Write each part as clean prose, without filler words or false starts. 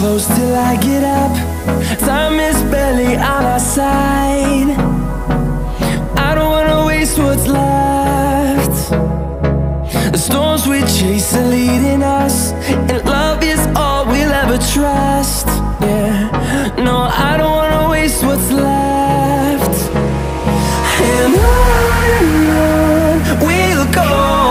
close till I get up. Time is barely on our side. I don't wanna waste what's left. The storms we chase are leading us, and love is all we'll ever trust. Yeah, no, I don't wanna waste what's left. And on we'll go,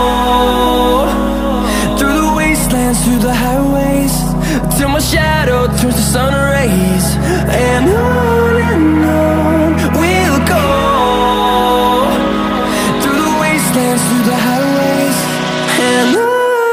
through the wastelands, through the highways, till my shadow turns to sun rays. And on we'll go, through the wastelands, through the highways, and on we'll go.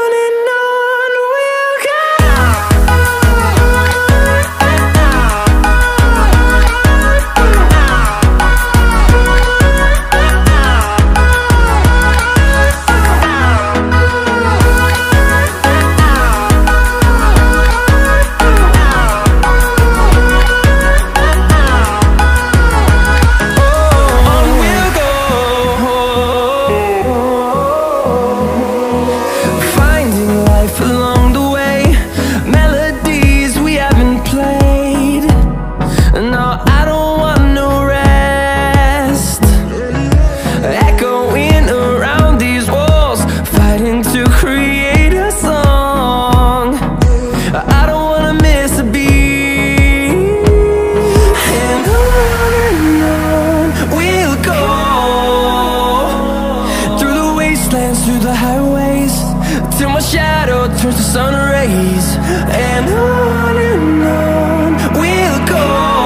Through the highways, till my shadow turns to sun rays. And on we'll go,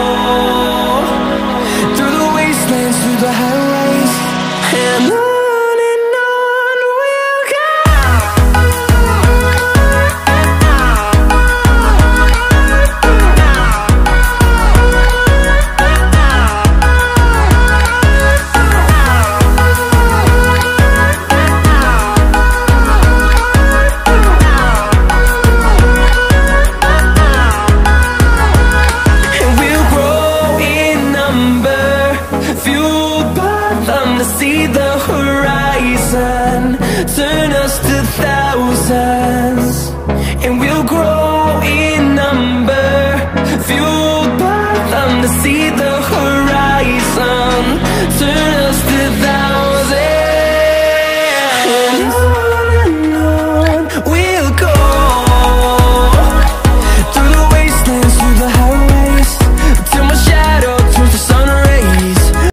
through the wastelands, through the highways, and on we'll go. See the horizon turn us to thousands, and we'll grow in number, fueled by them to see the horizon turn